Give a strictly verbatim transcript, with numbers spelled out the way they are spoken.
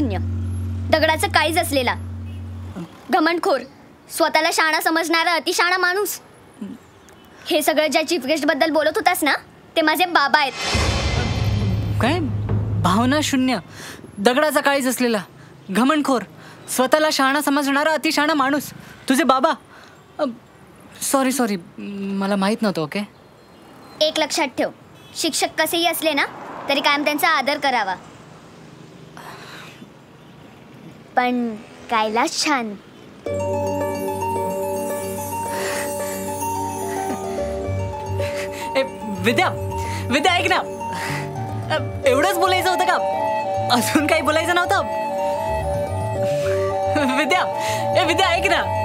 शून्य, दगडाचं काळीज असलेला, घमंडखोर, स्वतःला शाणा समजणारा अतिशाणा माणूस. हे सगळं ज्या चीफ गेस्ट बद्दल बोलत होतास ना, ते माझे बाबा आहेत. काय? भावना शून्य, दगडाचा काळीज असलेला, घमंडखोर, स्वतःला शहाणा समजणारा अतिशहाणा माणूस, तुझे बाबा? सॉरी सॉरी मला माहित नव्हतं. ओके, एक लक्षात ठेव, शिक्षक कसेही असले ना तरी कायम त्यांचा आदर करावा. पण कैलाश छान. ए, विद्या विद्या ऐक ना, एवढंच बोलायचं होतं का? अजून काही बोलायचं नव्हतं? विद्या ए विद्या ऐक ना.